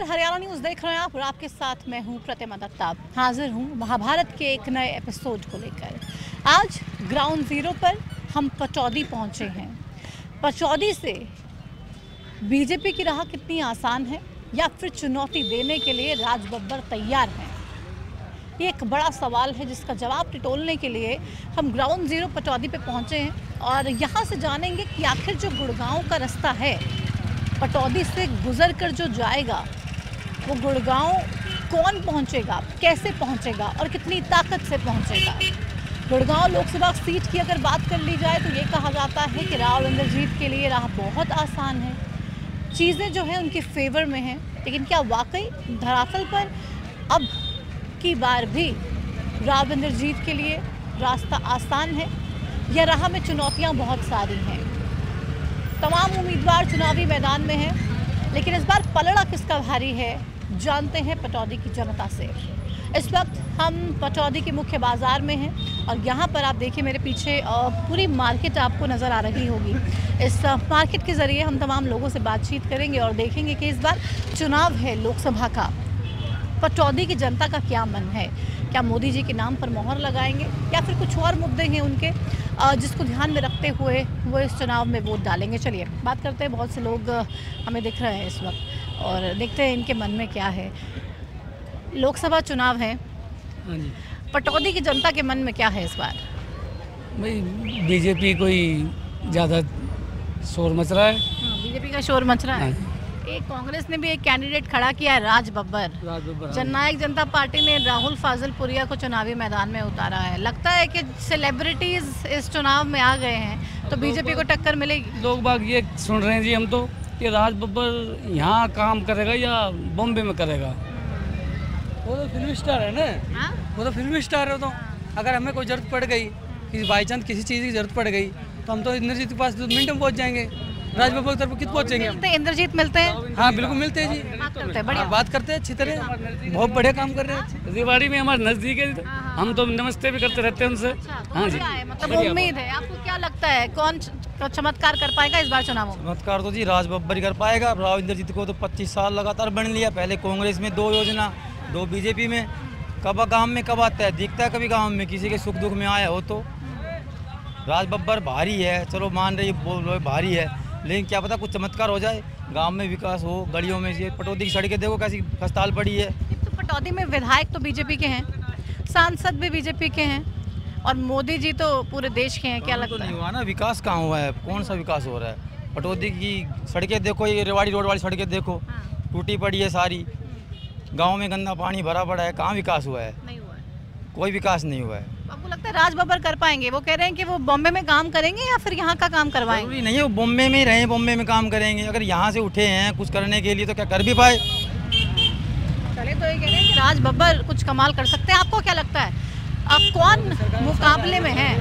Haryana news देख रहे हैं आप और आपके साथ मैं हूं प्रतिमा दत्ता। हाजिर हूं महाभारत के एक नए एपिसोड को लेकर। आज ग्राउंड जीरो पर हम पटौदी पहुंचे हैं। पटौदी से बीजेपी की राह कितनी आसान है या फिर चुनौती देने के लिए राज बब्बर तैयार हैं, ये एक बड़ा सवाल है जिसका जवाब टटोलने के लिए हम ग्राउंड जीरो पटौदी पे पहुंचे हैं और यहाँ से जानेंगे कि आखिर जो गुड़गांव का रास्ता है पटौदी से गुजर कर जो जाएगा वो गुड़गांव कौन पहुंचेगा, कैसे पहुंचेगा और कितनी ताकत से पहुंचेगा। गुड़गांव लोकसभा सीट की अगर बात कर ली जाए तो ये कहा जाता है कि राव इंद्रजीत के लिए राह बहुत आसान है, चीज़ें जो है उनके फेवर में हैं। लेकिन क्या वाकई धरातल पर अब की बार भी राव इंद्रजीत के लिए रास्ता आसान है या राह में चुनौतियां बहुत सारी हैं? तमाम उम्मीदवार चुनावी मैदान में हैं, लेकिन इस बार पलड़ा किसका भारी है जानते हैं पटौदी की जनता से। इस वक्त हम पटौदी के मुख्य बाज़ार में हैं और यहाँ पर आप देखिए मेरे पीछे पूरी मार्केट आपको नज़र आ रही होगी। इस मार्केट के ज़रिए हम तमाम लोगों से बातचीत करेंगे और देखेंगे कि इस बार चुनाव है लोकसभा का, पटौदी की जनता का क्या मन है। क्या मोदी जी के नाम पर मोहर लगाएंगे या फिर कुछ और मुद्दे हैं उनके जिसको ध्यान में रखते हुए वो इस चुनाव में वोट डालेंगे। चलिए बात करते हैं, बहुत से लोग हमें दिख रहे हैं इस वक्त और देखते हैं इनके मन में क्या है। लोकसभा चुनाव है, पटौदी की जनता के मन में क्या है इस बार? भाई बीजेपी कोई ज़्यादा शोर मच रहा है। बीजेपी का शोर मच रहा है। एक कांग्रेस ने भी एक कैंडिडेट खड़ा किया है राज बब्बर। जननायक जनता पार्टी ने राहुल फाजिलपुरिया को चुनावी मैदान में उतारा है। लगता है कि सेलिब्रिटीज इस चुनाव में आ गए हैं तो बीजेपी को टक्कर मिलेगी। लोग बाग ये सुन रहे हैं जी हम तो कि राज बब्बर यहाँ काम करेगा या बॉम्बे में करेगा। वो तो फिल्म स्टार है ना। वो तो फिल्म स्टार है। तो अगर हमें कोई ज़रूरत पड़ गई, किसी बाई चांस किसी चीज़ की ज़रूरत पड़ गई तो हम तो इंद्रजीत के पास 2 मिनट में पहुँच जाएंगे। राज बब्बर की तरफ कित पहुँचेंगे हम? इंद्रजीत मिलते हैं? हाँ बिल्कुल मिलते हैं जी। बात करते हैं अच्छी तरह, बहुत बढ़िया काम कर रहे हैं। रेवाड़ी में हमारे नज़दीक है, हम तो नमस्ते भी करते रहते हैं उनसे। हाँ जी, मतलब उम्मीद है। आपको क्या लगता है कौन चमत्कार कर पाएगा इस बार चुनाव में? चमत्कार तो जी राज बब्बर ही कर पाएगा। राव इंद्रजीत को तो 25 साल लगातार बन लिया, पहले कांग्रेस में 2 योजना, 2 बीजेपी में। कब गांव में कब आता है, दिखता है कभी गांव में किसी के सुख दुख में आया हो तो। राज बब्बर भारी है, चलो मान रही बोल रहे भारी है, लेकिन क्या पता कुछ चमत्कार हो जाए, गांव में विकास हो, गलियों में। ये पटौदी की सड़कें देखो कैसी खस्ताल पड़ी है। तो पटौदी में विधायक तो बीजेपी के हैं, सांसद भी बीजेपी के हैं और मोदी जी तो पूरे देश के हैं। क्या लगता है? नहीं हुआ ना, विकास कहाँ हुआ है? कौन सा विकास हो रहा है? पटौदी की सड़कें देखो, ये रेवाड़ी रोड वाली सड़कें देखो, टूटी पड़ी है सारी। गाँव में गंदा पानी भरा पड़ा है, कहाँ विकास हुआ है? नहीं हुआ है, कोई विकास नहीं हुआ है। आपको लगता है राज बब्बर कर पाएंगे? वो कह रहे हैं कि वो बॉम्बे में काम करेंगे या फिर यहाँ का काम करवाएंगे? जरूरी नहीं है वो बॉम्बे में ही रहे, बॉम्बे में काम करेंगे। अगर यहाँ से उठे हैं कुछ करने के लिए तो क्या कर भी पाए? चले तो ये कह रहे हैं कि राज बब्बर कुछ कमाल कर सकते हैं। आपको क्या लगता है अब कौन मुकाबले में है?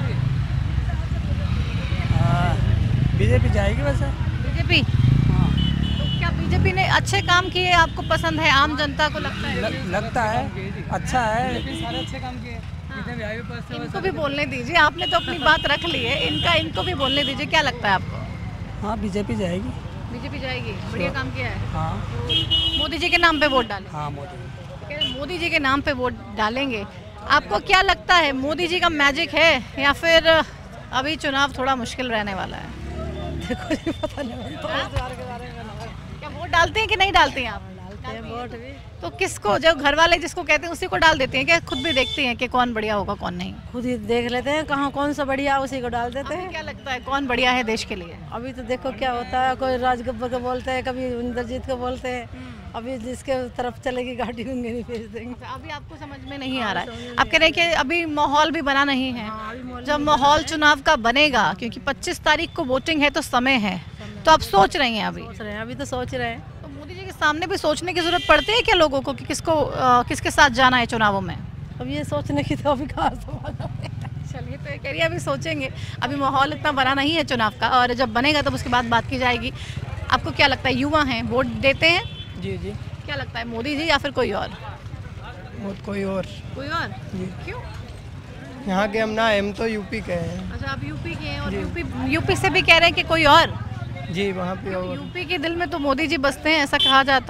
बीजेपी जाएगी वैसे। बीजेपी? तो क्या बीजेपी ने अच्छे काम किए, आपको पसंद है? आम जनता को लगता है? लगता है अच्छा है। सारे अच्छे काम किए। इनको भी बोलने दीजिए, आपने तो अपनी बात रख ली है, इनको भी बोलने दीजिए। क्या लगता है आपको? हाँ बीजेपी जाएगी। बीजेपी जाएगी, बढ़िया काम किया है। हाँ मोदी जी के नाम पे वोट डालें? हाँ मोदी जी के नाम पे वोट डालेंगे। आपको क्या लगता है मोदी जी का मैजिक है या फिर अभी चुनाव थोड़ा मुश्किल रहने वाला है? देखो जी पता नहीं। क्या वोट डालते हैं कि नहीं डालते हैं आप? वोट भी तो किसको, जब घर वाले जिसको कहते हैं उसी को डाल देते हैं क्या? खुद भी देखते हैं कि कौन बढ़िया होगा कौन नहीं? खुद ही देख लेते हैं कहाँ कौन सा बढ़िया, उसी को डाल देते हैं। क्या लगता है कौन बढ़िया है देश के लिए? अभी तो देखो क्या होता है, कोई राज बब्बर को बोलते हैं, कभी इंद्रजीत को बोलते हैं। अभी जिसके तरफ चलेगी गाड़ी उनके नहीं भेज देंगे। अभी आपको समझ में नहीं आ रहा है? आप कह रहे हैं कि अभी माहौल भी बना नहीं है। जब माहौल चुनाव का बनेगा, क्योंकि 25 तारीख को वोटिंग है तो समय है, तो आप सोच रही हैं? अभी तो सोच रहे हैं। तो मोदी जी के सामने भी सोचने की जरूरत पड़ती है क्या लोगों को कि किसके साथ जाना है चुनावों में? अब ये सोचने की तो अभी कहाँ संभाला। चलिए, तो ये कह रही है अभी सोचेंगे, अभी माहौल इतना बना नहीं है चुनाव का, और जब बनेगा तब उसके बाद बात की जाएगी। आपको क्या लगता है, युवा हैं वोट देते हैं? जी जी। क्या लगता है मोदी जी या फिर कोई और? वोट कोई और जी। क्यों? यहाँ के हम ना, हम तो यूपी के हैं। अच्छा, आप यूपी के हैं और यूपी से भी कह रहे हैं कि कोई और? जी वहाँ पे। यूपी के दिल में तो मोदी जी बसते हैं ऐसा कहा जाता है।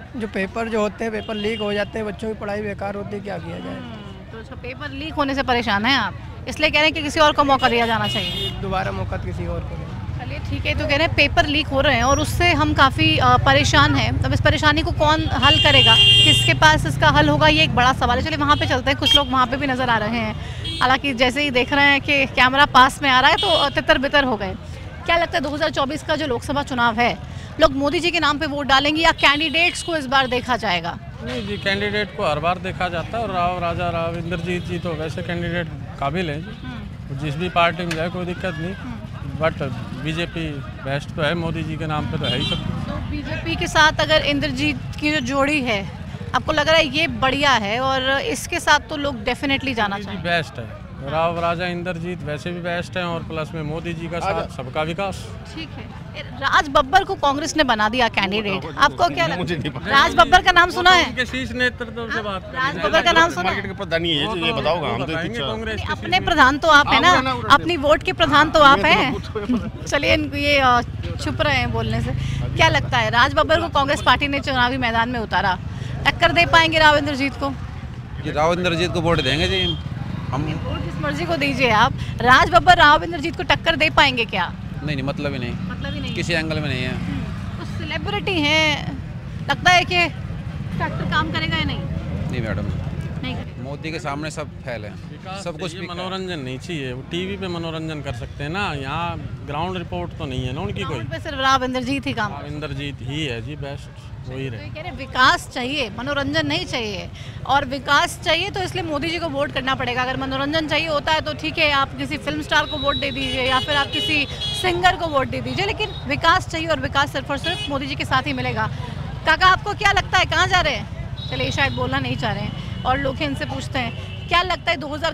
जो पेपर जो होते हैं पेपर लीक हो जाते हैं, बच्चों की पढ़ाई बेकार होती है, क्या किया जाए। तो अच्छा, पेपर लीक होने से परेशान हैं आप, इसलिए कह रहे हैं कि किसी और को मौका दिया जाना चाहिए। दोबारा मौका किसी और को दें। चलिए ठीक है, तो कह रहे हैं पेपर लीक हो रहे हैं और उससे हम काफ़ी परेशान हैं। अब इस परेशानी को कौन हल करेगा, किसके पास इसका हल होगा, ये एक बड़ा सवाल है। चलिए वहाँ पे चलते हैं, कुछ लोग वहाँ पे भी नज़र आ रहे हैं। हालांकि जैसे ही देख रहे हैं कि कैमरा पास में आ रहा है तो तितर बितर हो गए। क्या लगता है 2024 का जो लोकसभा चुनाव है, लोग मोदी जी के नाम पे वोट डालेंगे या कैंडिडेट्स को इस बार देखा जाएगा? नहीं जी, कैंडिडेट को हर बार देखा जाता है और राव इंद्रजीत जी तो वैसे कैंडिडेट काबिल हैं जी, जिस भी पार्टी में जाए कोई दिक्कत नहीं, बट बीजेपी बेस्ट तो है, मोदी जी के नाम पे तो है ही सब। तो बीजेपी के साथ अगर इंद्रजीत की जो जोड़ी है, आपको लग रहा है ये बढ़िया है और इसके साथ तो लोग डेफिनेटली जाना चाहिए? बेस्ट है, राव राजा इंद्रजीत वैसे भी बेस्ट हैं और प्लस में मोदी जी का साथ, सबका विकास। ठीक है, राज बब्बर को कांग्रेस ने बना दिया कैंडिडेट, आपको क्या लगता है? राज बब्बर का नाम सुना है? उनके शीर्ष नेतृत्व से बात राज बब्बर का नाम सुना है? ये बताओगा, हम तो कांग्रेस अपने प्रधान तो आप है ना, अपनी वोट के प्रधान तो आप हैं। चलिए ये चुप रहे हैं बोलने से। क्या लगता है राज बब्बर को कांग्रेस पार्टी ने चुनावी मैदान में उतारा, टक्कर दे पाएंगे राव इंद्रजीत को? राव इंद्रजीत को वोट देंगे जी हम। वोट जिस मर्जी को दीजिए आप, राज बब्बर राव इंद्रजीत को टक्कर दे पाएंगे क्या? नहीं, मतलब ही नहीं, मतलब ही नहीं, किसी एंगल में नहीं है। तो सेलिब्रिटी हैं, लगता है कि फैक्टर काम करेगा या नहीं? नहीं मैडम, नहीं करेगा। मोदी के सामने सब फैल है, सब कुछ। मनोरंजन नहीं चाहिए, वो टीवी पे मनोरंजन कर सकते हैं ना, यहाँ ग्राउंड रिपोर्ट तो नहीं है ना उनकी कोई। पे सिर्फ राव इंद्रजीत ही काम। इंद्रजीत ही है जी बेस्ट, वही तो रहे। ये कह रहे विकास चाहिए, मनोरंजन नहीं चाहिए, और विकास चाहिए तो इसलिए मोदी जी को वोट करना पड़ेगा। अगर मनोरंजन चाहिए होता है तो ठीक है, आप किसी फिल्म स्टार को वोट दे दीजिए या फिर आप किसी सिंगर को वोट दे दीजिए, लेकिन विकास चाहिए और विकास सिर्फ और सिर्फ मोदी जी के साथ ही मिलेगा। काका आपको क्या लगता है, कहाँ जा रहे हैं? चलिए शायद बोलना नहीं चाह रहे हैं और लोग इनसे पूछते हैं क्या लगता है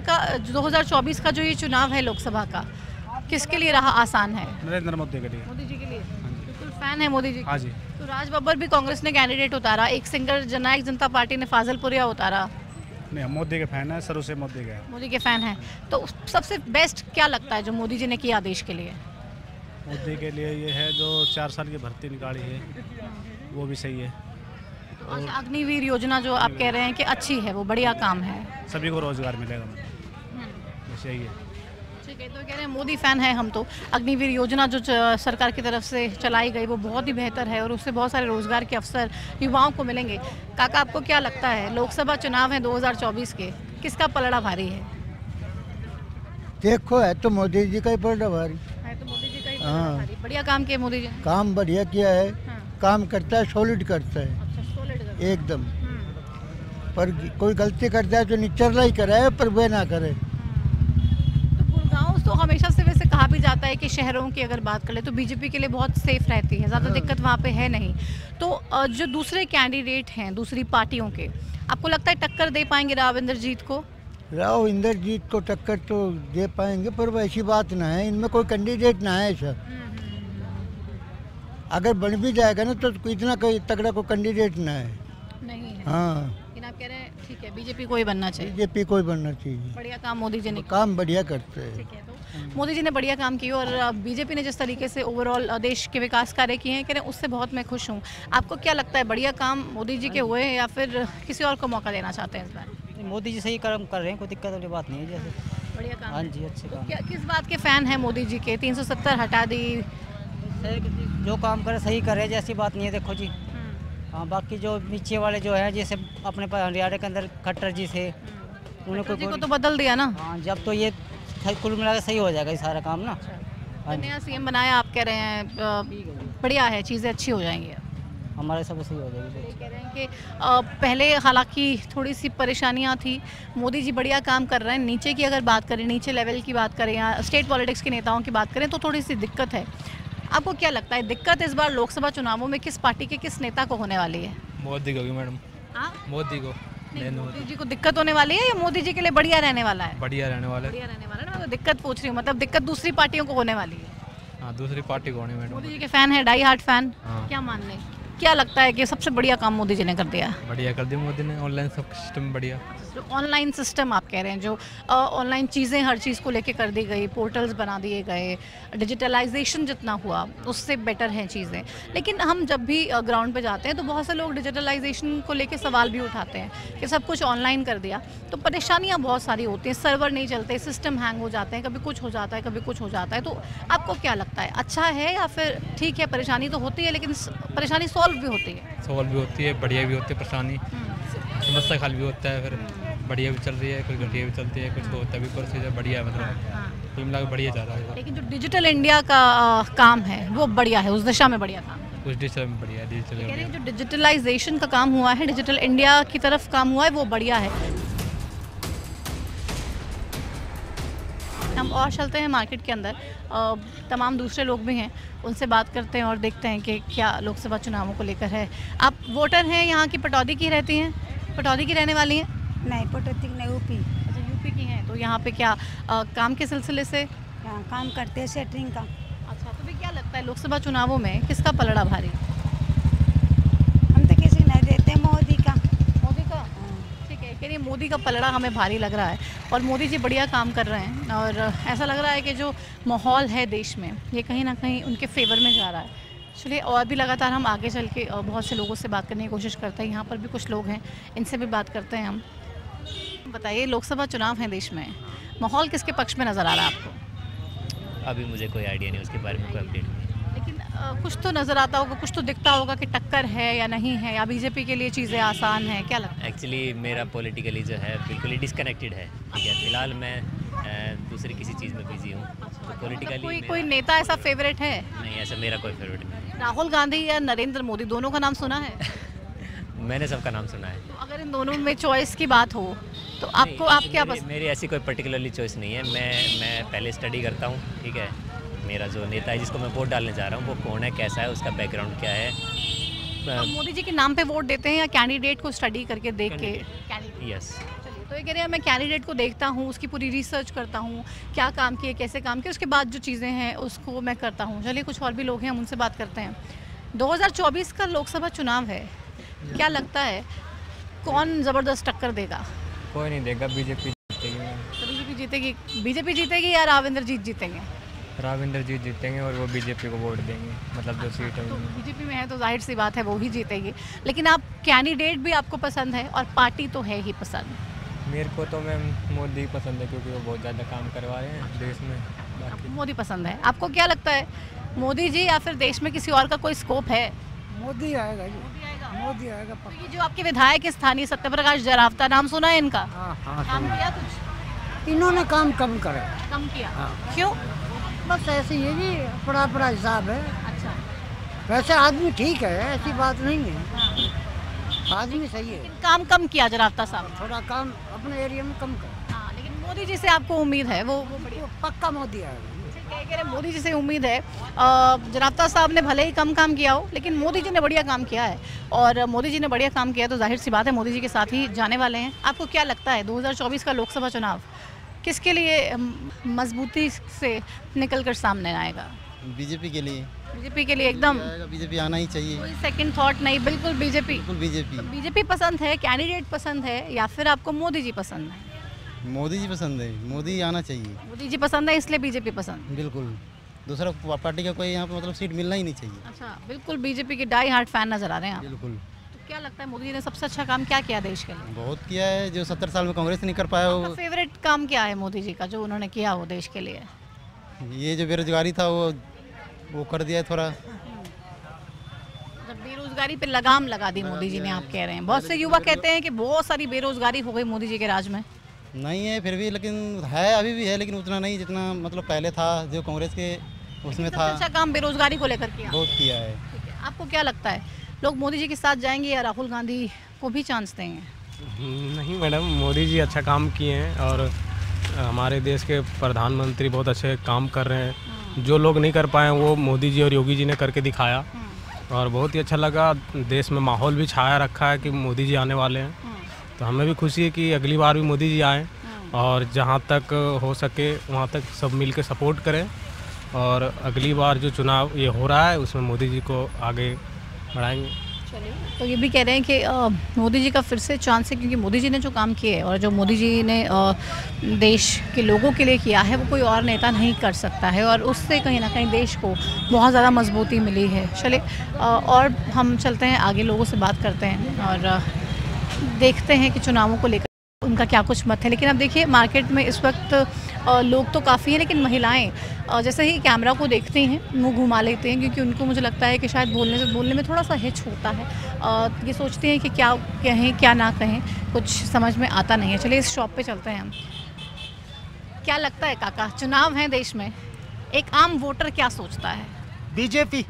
2024 का जो ये चुनाव है लोकसभा का, किसके लिए रहा आसान है? नरेंद्र मोदी के लिए। मोदी जी के लिए बिल्कुल फैन है मोदी जी। हाँ जी। तो राज बब्बर भी कांग्रेस ने कैंडिडेट उतारा, एक सिंगर जननायक जनता पार्टी ने फाजलपुरिया उतारा। नहीं, हम मोदी के फैन है, शुरू से मोदी के। मोदी के फैन हैं, तो सबसे बेस्ट क्या लगता है जो मोदी जी ने किया देश के लिए? मोदी के लिए ये है जो 4 साल की भर्ती निकाली है, वो भी सही है। तो अग्निवीर योजना जो आप कह रहे हैं कि अच्छी है, वो बढ़िया काम है, सभी को रोजगार मिलेगा, बस यही है। ठीक है, तो कह रहे हैं मोदी फैन है हम। तो अग्निवीर योजना जो सरकार की तरफ से चलाई गई वो बहुत ही बेहतर है और उससे बहुत सारे रोजगार के अवसर युवाओं को मिलेंगे। काका आपको क्या लगता है लोकसभा चुनाव है 2024 के, किसका पलड़ा भारी है? देखो है तो मोदी जी का ही पलड़ा भारी है, तो मोदी जी का ही हाँ। पलड़ा भारी। बढ़िया काम किया मोदी जी ने। काम बढ़िया किया है, हाँ। काम करता है, सॉलिड करता है अच्छा, solid कर रहा है। एकदम। पर कोई गलती करता है तो निचरला ही करे, पर वह ना करे। तो गुड़गांव तो हमेशा से वैसे कहा भी जाता है कि शहरों की अगर बात करें तो बीजेपी के लिए बहुत सेफ रहती है, ज़्यादा दिक्कत वहाँ पे है नहीं। तो जो दूसरे कैंडिडेट हैं दूसरी पार्टियों के, आपको लगता है टक्कर दे पाएंगे राव इंद्रजीत को? राव इंद्रजीत को टक्कर तो दे पाएंगे, पर वो ऐसी बात ना है, इनमें कोई कैंडिडेट ना है सर। अगर बन भी जाएगा ना तो इतना कोई तगड़ा कोई कैंडिडेट ना है। नहीं है। हाँ, लेकिन आप कह रहे हैं ठीक है बीजेपी को ही बनना चाहिए। बीजेपी को ही बनना चाहिए, बढ़िया काम मोदी जी ने किया। काम बढ़िया करते हैं। ठीक है, तो मोदी जी ने बढ़िया काम किया और बीजेपी ने जिस तरीके से ओवरऑल देश के विकास कार्य किए हैं, कह रहे हैं उससे बहुत मैं खुश हूँ। आपको क्या लगता है बढ़िया काम मोदी जी के हुए हैं या फिर किसी और को मौका देना चाहते हैं इस बार? मोदी जी सही कर्म कर रहे हैं, कोई दिक्कत वाली बात नहीं है। जैसे बढ़िया काम हाँ है। जी, अच्छे तो काम। क्या किस बात के फैन हैं मोदी जी के? 370 हटा दी। जो काम करे सही करे, जैसी बात नहीं है। देखो जी, हाँ, बाकी जो नीचे वाले जो है, जैसे अपने हरियाणा के अंदर खट्टर जी थे, उन्हें जी को तो बदल दिया ना। हाँ, जब तो ये कुल मिला के सही हो जाएगा ये सारा काम ना। तो नया सीएम बनाया, आप कह रहे हैं बढ़िया है, चीज़ें अच्छी हो जाएंगी। हमारे सब सही हो जाएगी। कह रहे हैं कि पहले हालांकि थोड़ी सी परेशानियां थी, मोदी जी बढ़िया काम कर रहे हैं। नीचे की अगर बात करें, नीचे लेवल की बात करें या स्टेट पॉलिटिक्स के नेताओं की बात करें तो थोड़ी सी दिक्कत है। आपको क्या लगता है दिक्कत इस बार लोकसभा चुनावों में किस पार्टी के किस नेता को होने वाली है? मोदी को मैडम, हाँ, मोदी को मोदी जी को दिक्कत होने वाली है या मोदी जी के लिए बढ़िया रहने वाला है? बढ़िया रहने वाला बढ़िया रहने वाला है ना, तो दिक्कत पूछ रही हूँ, मतलब दिक्कत दूसरी पार्टियों को होने वाली है। हाँ, दूसरी पार्टी को होनी मैडम। मोदी जी के फैन है, डाई हार्ट फैन, हाँ। क्या मान लें? क्या लगता है कि सबसे बढ़िया काम मोदी जी ने कर दिया? बढ़िया कर दिया मोदी ने, ऑनलाइन सब सिस्टम बढ़िया। जो ऑनलाइन सिस्टम आप कह रहे हैं, जो ऑनलाइन चीज़ें हर चीज़ को लेके कर दी गई, पोर्टल्स बना दिए गए, डिजिटलाइजेशन जितना हुआ उससे बेटर हैं चीज़ें। लेकिन हम जब भी ग्राउंड पे जाते हैं तो बहुत से लोग डिजिटलाइजेशन को लेके सवाल भी उठाते हैं कि सब कुछ ऑनलाइन कर दिया तो परेशानियाँ बहुत सारी होती हैं, सर्वर नहीं चलते, सिस्टम हैंग हो जाते हैं, कभी कुछ हो जाता है, कभी कुछ हो जाता है। तो आपको क्या लगता है, अच्छा है या फिर ठीक है, परेशानी तो होती है लेकिन परेशानी सॉल्व भी होती है? सॉल्व भी होती है, बढ़िया भी होती है, परेशानी समस्या खाल भी होता है, फिर बढ़िया भी चल रही है, कुछ घटिया भी चलती है, कुछ होता भी प्रोसीजर बढ़िया है, मतलब कुल मिला के बढ़िया जा रहा है। लेकिन जो डिजिटल इंडिया का काम है वो बढ़िया है, उस दिशा में बढ़िया काम है। कुछ डिजिटल में बढ़िया है, डिजिटल कह रहे हैं जो डिजिटलाइजेशन का काम हुआ है, डिजिटल इंडिया की तरफ काम हुआ है, वो बढ़िया है। हम और चलते हैं मार्केट के अंदर, तमाम दूसरे लोग भी हैं, उनसे बात करते हैं और देखते हैं कि क्या लोकसभा चुनावों को लेकर है। आप वोटर हैं, यहाँ की पटौदी की रहती हैं, पटौदी की रहने वाली हैं? नहीं, पटौदी नहीं, यूपी। अच्छा, यूपी की हैं। तो यहाँ पे क्या काम के सिलसिले से काम करते हैं सेटरिंग का। अच्छा, तो फिर क्या लगता है लोकसभा चुनावों में किसका पलड़ा भारी? हम तो किसी नहीं देते, मोदी का। मोदी का? ठीक है, कह रही मोदी का पलड़ा हमें भारी लग रहा है और मोदी जी बढ़िया काम कर रहे हैं और ऐसा लग रहा है कि जो माहौल है देश में ये कहीं ना कहीं उनके फेवर में जा रहा है। चलिए, और भी लगातार हम आगे चल के बहुत से लोगों से बात करने की कोशिश करते हैं। यहाँ पर भी कुछ लोग हैं, इनसे भी बात करते हैं हम। बताइए, लोकसभा चुनाव है देश में, माहौल किसके पक्ष में नज़र आ रहा है आपको? अभी मुझे कोई आइडिया नहीं, उसके बारे में कोई अपडेट नहीं। लेकिन कुछ तो नज़र आता होगा, कुछ तो दिखता होगा कि टक्कर है या नहीं है, या बीजेपी के लिए चीज़ें आसान हैं, क्या लगता है? एक्चुअली मेरा पॉलिटिकली जो है बिल्कुल ही डिसकनेक्टेड है, ठीक है। फिलहाल मैं दूसरी किसी चीज़ में बिजी हूँ, तो पॉलिटिकली कोई नेता ऐसा फेवरेट है? नहीं, ऐसा मेरा कोई फेवरेट नहीं। राहुल गांधी या नरेंद्र मोदी, दोनों का नाम सुना है? मैंने सबका नाम सुना है। तो अगर इन दोनों में चॉइस की बात हो तो आपको आप क्या पसंद? मेरी ऐसी कोई पर्टिकुलरली चॉइस नहीं है। मैं पहले स्टडी करता हूँ, ठीक है। मेरा जो नेता है जिसको मैं वोट डालने जा रहा हूँ वो कौन है, कैसा है, उसका बैकग्राउंड क्या है। आप मोदी जी के नाम पे वोट देते हैं या कैंडिडेट को स्टडी करके देख के? यस। चलिए, तो ये कह रहे हैं मैं कैंडिडेट को देखता हूँ, उसकी पूरी रिसर्च करता हूँ, क्या काम किए, कैसे काम किए, उसके बाद जो चीज़ें हैं उसको मैं करता हूँ। चलिए, कुछ और भी लोग हैं, हम उनसे बात करते हैं। 2024 का लोकसभा चुनाव है, क्या लगता है कौन ज़बरदस्त टक्कर देगा? कोई नहीं देगा, बीजेपी जीतेगी। तो बीजेपी जीतेगी? बीजेपी जीतेगी या राविंदर जीत जीतेंगे? राविंदर जी जीतेंगे और वो बीजेपी को वोट देंगे, मतलब जो सीट है। तो बीजेपी में है तो जाहिर सी बात है वो ही जीतेगी, लेकिन आप कैंडिडेट भी आपको पसंद है और पार्टी तो है ही पसंद? मेरे को तो मैम मोदी पसंद है क्योंकि वो बहुत ज़्यादा काम करवा रहे हैं देश में। आपको मोदी पसंद है। आपको क्या लगता है, मोदी जी या फिर देश में किसी और का कोई स्कोप है? मोदी आएगा जी, मोदी आएगा। तो ये जो आपके विधायक स्थानीय सत्यप्रकाश जरावता, नाम सुना है इनका? काम किया कुछ? इन्होंने काम कम करे, कम किया। क्यों? बस ऐसे ही जी, अपना हिसाब है। अच्छा, वैसे आदमी ठीक है, ऐसी बात नहीं है, आदमी सही है। लेकिन काम कम किया जरावता साहब, थोड़ा काम अपने एरिया में कम कर। हाँ, लेकिन मोदी जी से आपको उम्मीद है? वो बढ़िया, पक्का मोदी आएगा। कह रहे मोदी जी से उम्मीद है। जरावता साहब ने भले ही कम काम किया हो लेकिन मोदी जी ने बढ़िया काम किया है, और मोदी जी ने बढ़िया काम किया तो जाहिर सी बात है मोदी जी के साथ ही जाने वाले हैं। आपको क्या लगता है 2024 का लोकसभा चुनाव किसके लिए मजबूती से निकल कर सामने आएगा? बीजेपी के लिए। बीजेपी के लिए एकदम? बीजेपी आना ही चाहिए, कोई सेकंड थॉट नहीं, बिल्कुल बीजेपी? बिल्कुल बीजेपी। तो बीजेपी पसंद है, कैंडिडेट पसंद है, या फिर आपको मोदी जी पसंद है? मोदी जी पसंद है, मोदी आना चाहिए। मोदी जी पसंद है इसलिए बीजेपी पसंद? बिल्कुल, दूसरा पार्टी का कोई यहाँ पे मतलब सीट मिलना ही नहीं चाहिए। अच्छा, बिल्कुल बीजेपी के डाई हार्ट फैन नजर आ रहे हैं आप। बिल्कुल। तो क्या लगता है मोदी जी ने सबसे अच्छा काम क्या किया देश के लिए? बहुत किया है, जो 70 साल में कांग्रेस नहीं कर पाया वो। फेवरेट काम क्या है मोदी जी का जो उन्होंने किया हो देश के लिए? ये जो बेरोजगारी था वो कर दिया है थोड़ा। जब बेरोजगारी पे लगाम लगा दी मोदी जी ने, आप कह रहे हैं। बहुत से युवा कहते हैं कि बहुत सारी बेरोजगारी हो गई मोदी जी के राज में। नहीं है फिर भी, लेकिन है, अभी भी है, लेकिन उतना नहीं जितना मतलब पहले था, जो कांग्रेस के उसमें था। अच्छा काम बेरोजगारी को लेकर किया? बहुत किया है। ठीक है, आपको क्या लगता है लोग मोदी जी के साथ जाएंगे या राहुल गांधी को भी चांस देंगे? नहीं मैडम, मोदी जी अच्छा काम किए हैं और हमारे देश के प्रधानमंत्री बहुत अच्छे काम कर रहे हैं। जो लोग नहीं कर पाए वो मोदी जी और योगी जी ने करके दिखाया और बहुत ही अच्छा लगा। देश में माहौल भी छाया रखा है कि मोदी जी आने वाले हैं, तो हमें भी खुशी है कि अगली बार भी मोदी जी आएँ और जहाँ तक हो सके वहाँ तक सब मिल के सपोर्ट करें और अगली बार जो चुनाव ये हो रहा है उसमें मोदी जी को आगे बढ़ाएंगे। तो ये भी कह रहे हैं कि मोदी जी का फिर से चांस है, क्योंकि मोदी जी ने जो काम किए और जो मोदी जी ने देश के लोगों के लिए किया है वो कोई और नेता नहीं कर सकता है, और उससे कहीं ना कहीं देश को बहुत ज़्यादा मजबूती मिली है। चलिए और हम चलते हैं आगे, लोगों से बात करते हैं और देखते हैं कि चुनावों को लेकर उनका क्या कुछ मत है। लेकिन अब देखिए मार्केट में इस वक्त लोग तो काफ़ी हैं, लेकिन महिलाएं जैसे ही कैमरा को देखती हैं मुंह घुमा लेते हैं, क्योंकि उनको मुझे लगता है कि शायद बोलने में थोड़ा सा हिच होता है। ये सोचते हैं कि क्या कहें क्या ना कहें, कुछ समझ में आता नहीं है। चलिए इस शॉप पे चलते हैं हम। क्या लगता है काका, चुनाव हैं देश में, एक आम वोटर क्या सोचता है? बीजेपी,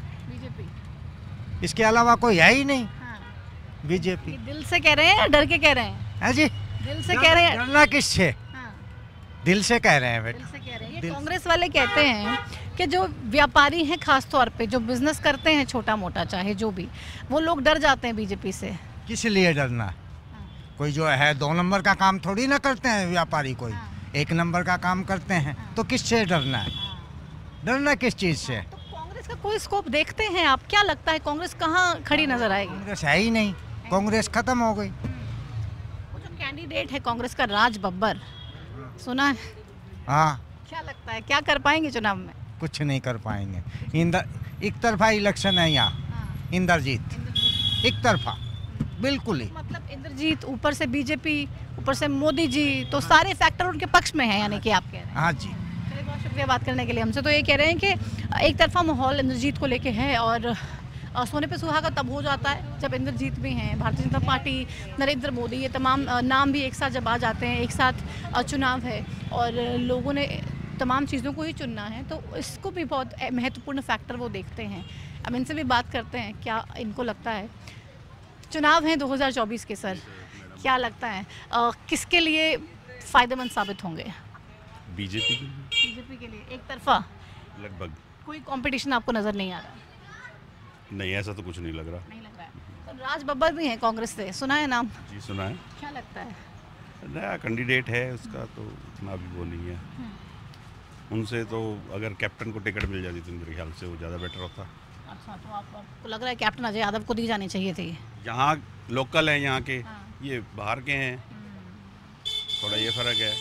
इसके अलावा कोई है ही नहीं। बीजेपी। दिल से कह रहे हैं या डर के कह रहे हैं? है जी, दिल से कह रहे हैं। डरना किससे? दिल से कह रहे हैं बेटा। दिल से कह रहे हैं। ये कांग्रेस वाले कहते हैं कि जो व्यापारी हैं, खास तौर पे जो बिजनेस करते हैं छोटा मोटा चाहे जो भी, वो लोग डर जाते हैं बीजेपी से। किस लिए डरना? कोई जो है 2 नंबर का काम थोड़ी ना करते हैं व्यापारी, कोई 1 नंबर का काम करते हैं, तो किससे डरना है? डरना किस चीज़ से? तो कांग्रेस का कोई स्कोप देखते हैं आप? क्या लगता है कांग्रेस कहाँ खड़ी नजर आएगी? कांग्रेस है ही नहीं, कांग्रेस खत्म हो गई। वो जो कैंडिडेट है कांग्रेस का, राज बब्बर, सुना है? हाँ। क्या लगता है क्या कर पाएंगे चुनाव में? कुछ नहीं कर पाएंगे। एक तरफा इलेक्शन है यहाँ। इंद्रजीत एक तरफा, बिल्कुल ही। मतलब इंद्रजीत, ऊपर से बीजेपी, ऊपर से मोदी जी, तो सारे फैक्टर उनके पक्ष में है, यानी कि आप कह रहे हैं। हाँ जी। चलिए बहुत शुक्रिया बात करने के लिए हमसे। तो ये कह रहे हैं कि एक तरफा माहौल इंद्रजीत को लेके है, और सोने पे सुहागा तब हो जाता है जब इंद्रजीत भी हैं, भारतीय जनता पार्टी, नरेंद्र मोदी, ये तमाम नाम भी एक साथ जब आ जाते हैं, एक साथ चुनाव है और लोगों ने तमाम चीज़ों को ही चुनना है, तो इसको भी बहुत महत्वपूर्ण फैक्टर वो देखते हैं। अब इनसे भी बात करते हैं क्या इनको लगता है। चुनाव हैं 2024 के सर, क्या लगता है किसके लिए फ़ायदेमंद साबित होंगे? बीजेपी के लिए एक तरफा लगभग। कोई कंपटीशन आपको नज़र नहीं आ रहा? नहीं, ऐसा तो कुछ नहीं लग रहा। नहीं लग रहा है। तो राज बब्बर भी हैं कांग्रेस से, सुना है नाम? जी सुना है। क्या लगता है? नया कैंडिडेट है उसका, तो इतना भी वो नहीं है। उनसे तो अगर कैप्टन को टिकट मिल जाती तो मेरे ख्याल से वो ज़्यादा बेटर होता। अच्छा, तो आपको लग रहा है कैप्टन अजय यादव को दी जानी चाहिए थी? यहाँ लोकल हैं यहाँ के, ये बाहर के हैं, थोड़ा ये फ़र्क है।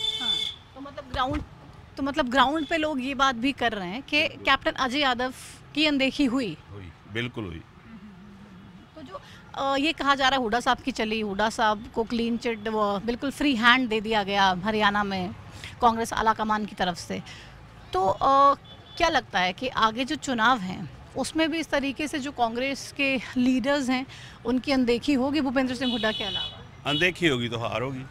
तो मतलब ग्राउंड पे लोग ये बात भी कर रहे हैं कि कैप्टन अजय यादव की अनदेखी हुई। बिल्कुल हुई। तो जो ये कहा जा रहा है हुड्डा साहब की चली, हुड्डा साहब को क्लीन चिट बिल्कुल फ्री हैंड दे दिया गया हरियाणा में कांग्रेस आला कमान की तरफ से, तो क्या लगता है कि आगे जो चुनाव हैं उसमें भी इस तरीके से जो कांग्रेस के लीडर्स हैं उनकी अनदेखी होगी भूपेंद्र सिंह हुड्डा के अलावा? अनदेखी होगी तो हार होगी।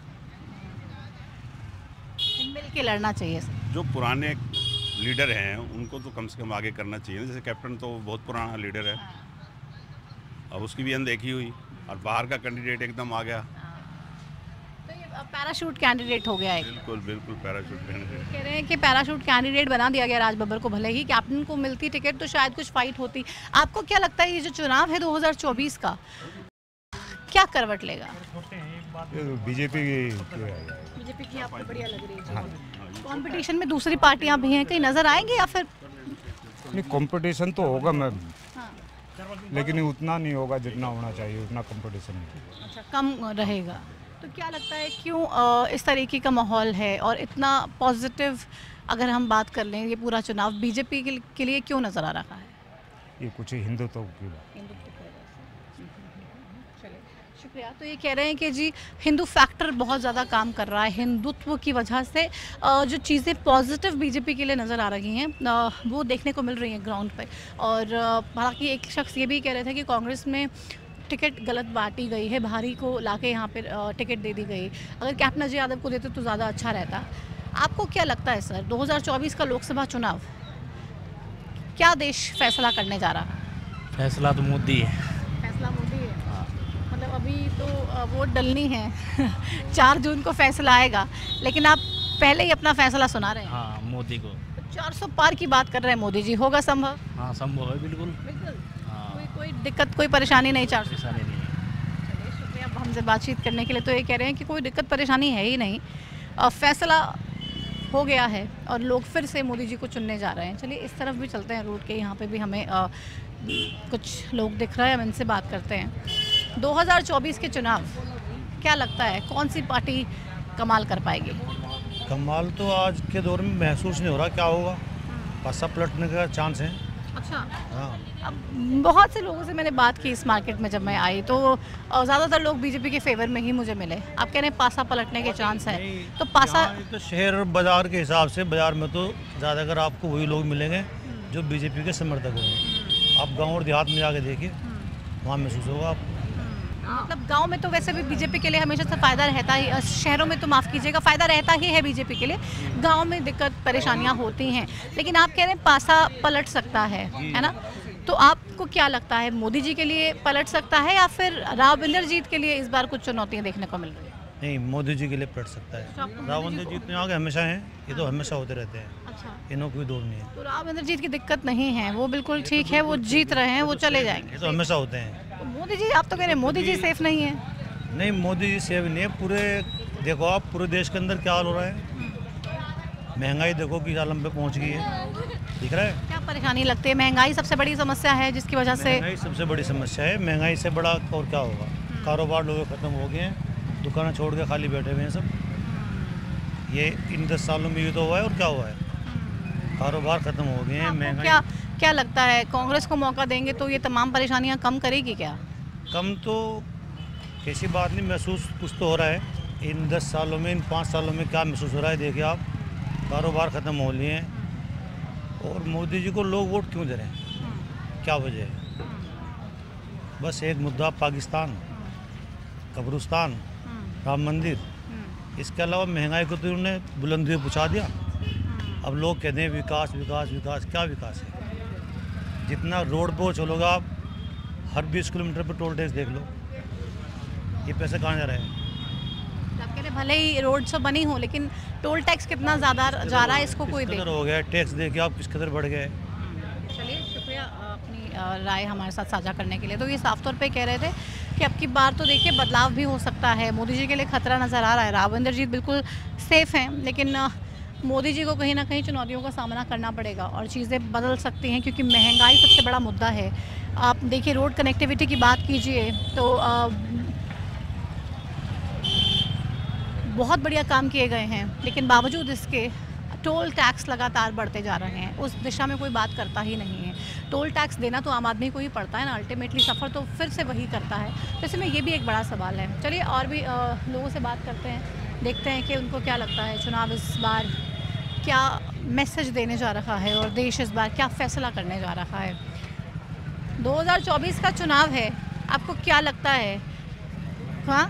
मिल के लड़ना चाहिए। जो पुराने लीडर हैं उनको तो कम से कम आगे करना चाहिए। जैसे कैप्टन तो बहुत पुराना लीडर है, अब उसकी भी अनदेखी हुई और बाहर का कैंडिडेट एकदम आ गया, तो ये पैराशूट कैंडिडेट हो गया। बिल्कुल बिल्कुल पैराशूट कैंडिडेट। कह रहे हैं कि पैराशूट कैंडिडेट बना दिया गया राज बब्बर को, भले ही कैप्टन को मिलती टिकट तो शायद कुछ फाइट होती। आपको क्या लगता है ये जो चुनाव है 2024 का क्या करवट लेगा? बीजेपी की आपको बढ़िया लग रही है? कंपटीशन में दूसरी पार्टियां भी हैं, कहीं नजर आएंगे या फिर नहीं? कंपटीशन तो होगा मैम, लेकिन उतना नहीं होगा जितना होना चाहिए, उतना कंपटीशन नहीं। अच्छा, कम रहेगा। तो क्या लगता है क्यों इस तरीके का माहौल है और इतना पॉजिटिव अगर हम बात कर लें ये पूरा चुनाव बीजेपी के लिए क्यों नज़र आ रहा है? ये कुछ हिंदुत्व की बात। शुक्रिया। तो ये कह रहे हैं कि जी हिंदू फैक्टर बहुत ज़्यादा काम कर रहा है, हिंदुत्व की वजह से जो चीज़ें पॉजिटिव बीजेपी के लिए नज़र आ रही हैं वो देखने को मिल रही हैं ग्राउंड पे। और हालांकि एक शख्स ये भी कह रहे थे कि कांग्रेस में टिकट गलत बांटी गई है, बाहरी को लाके यहाँ पे टिकट दे दी गई, अगर कैप्टन अजय यादव को देते तो ज़्यादा अच्छा रहता। आपको क्या लगता है सर 2024 का लोकसभा चुनाव क्या देश फैसला करने जा रहा है? फैसला तो मोदी है। फैसला मोदी है। मतलब अभी तो वोट डलनी है 4 जून को फैसला आएगा, लेकिन आप पहले ही अपना फैसला सुना रहे हैं। हाँ, मोदी को 400 पार की बात कर रहे हैं मोदी जी, होगा संभव? हाँ संभव है, बिल्कुल। हाँ। कोई दिक्कत कोई परेशानी नहीं? 400 परेशानी नहीं। चलिए शुक्रिया हमसे बातचीत करने के लिए। तो ये कह रहे हैं कि कोई दिक्कत परेशानी है ही नहीं, फैसला हो गया है और लोग फिर से मोदी जी को चुनने जा रहे हैं। चलिए इस तरफ भी चलते हैं रूट के, यहाँ पे भी हमें कुछ लोग दिख रहे हैं, हम इनसे बात करते हैं। 2024 के चुनाव क्या लगता है कौन सी पार्टी कमाल कर पाएगी? कमाल तो आज के दौर में महसूस नहीं हो रहा क्या होगा, पासा पलटने का चांस है। अच्छा, हाँ, अब बहुत से लोगों से मैंने बात की इस मार्केट में जब मैं आई तो ज़्यादातर लोग बीजेपी के फेवर में ही मुझे मिले। आप कह रहे हैं पासा पलटने के चांस है, तो पासा तो शहर और बाजार के हिसाब से बाजार में तो ज़्यादातर आपको वही लोग मिलेंगे जो बीजेपी के समर्थक होंगे। आप गाँव और देहात में जाके देखिए, वहाँ महसूस होगा आपको। मतलब गांव में तो वैसे भी बीजेपी के लिए हमेशा से फ़ायदा रहता ही, शहरों में तो माफ़ कीजिएगा फ़ायदा रहता ही है बीजेपी के लिए, गांव में दिक्कत परेशानियां होती हैं। लेकिन आप कह रहे हैं पासा पलट सकता है ना, तो आपको क्या लगता है मोदी जी के लिए पलट सकता है या फिर राव इंद्रजीत के लिए इस बार कुछ चुनौतियाँ देखने को मिल रही है? नहीं, मोदी जी के लिए पलट सकता है। राव इंद्रजीत में आगे हमेशा हैं, ये तो हमेशा होते रहते हैं। अच्छा, इन्हों कोई दौड़ नहीं है। तो राव इंद्रजीत की दिक्कत नहीं है, वो बिल्कुल ठीक है, वो जीत रहे हैं, वो चले जाएंगे। ये तो हमेशा होते हैं। तो मोदी जी, आप तो कह रहे हैं मोदी जी सेफ नहीं है? नहीं, मोदी जी सेफ नहीं है। पूरे देखो आप, पूरे देश के अंदर क्या हाल हो रहा है, महंगाई देखो किस आलम पे पहुंच गई है, दिख रहा है। क्या परेशानी लगती है? महंगाई सबसे बड़ी समस्या है जिसकी वजह से, महंगाई सबसे बड़ी समस्या है। महंगाई से बड़ा और क्या होगा, कारोबार लोगों खत्म हो गए हैं, दुकानें छोड़ के खाली बैठे हुए हैं सब। ये इन 10 सालों में ये तो हुआ है, और क्या हुआ है, कारोबार खत्म हो गए हैं। महंगाई क्या लगता है कांग्रेस को मौका देंगे तो ये तमाम परेशानियां कम करेगी क्या? कम तो कैसी बात नहीं, महसूस कुछ तो हो रहा है। इन 10 सालों में, इन 5 सालों में क्या महसूस हो रहा है, देखिए आप, कारोबार ख़त्म हो लिए हैं। और मोदी जी को लोग वोट क्यों दे रहे हैं, क्या वजह है? बस एक मुद्दा, पाकिस्तान, कब्रिस्तान, राम मंदिर, इसके अलावा महंगाई को तो उन्होंने बुलंदी पहुँचा दिया। अब लोग कहते हैं विकास विकास विकास, क्या विकास है? जितना रोड पर चलोगे आप, हर 20 किलोमीटर पर टोल टैक्स देख लो, ये पैसे कहाँ जा रहे हैं? आप कह रहे भले ही रोड सब बनी हो, लेकिन टोल टैक्स कितना ज़्यादा जा रहा है इसको कोई देख। हो गया टैक्स देखिए आप किस कदर बढ़ गए। चलिए, शुक्रिया अपनी राय हमारे साथ साझा करने के लिए। तो ये साफ तौर पे कह रहे थे कि अब की बार तो देखिए बदलाव भी हो सकता है, मोदी जी के लिए खतरा नज़र आ रहा है। राव इंद्रजीत बिल्कुल सेफ हैं, लेकिन मोदी जी को कहीं ना कहीं चुनौतियों का सामना करना पड़ेगा और चीज़ें बदल सकती हैं, क्योंकि महंगाई सबसे बड़ा मुद्दा है। आप देखिए, रोड कनेक्टिविटी की बात कीजिए तो बहुत बढ़िया काम किए गए हैं, लेकिन बावजूद इसके टोल टैक्स लगातार बढ़ते जा रहे हैं। उस दिशा में कोई बात करता ही नहीं है। टोल टैक्स देना तो आम आदमी को ही पड़ता है ना, अल्टीमेटली सफ़र तो फिर से वही करता है। तो इसमें ये भी एक बड़ा सवाल है। चलिए और भी लोगों से बात करते हैं, देखते हैं कि उनको क्या लगता है चुनाव इस बार क्या मैसेज देने जा रहा है और देश इस बार क्या फ़ैसला करने जा रहा है। 2024 का चुनाव है, आपको क्या लगता है? हाँ,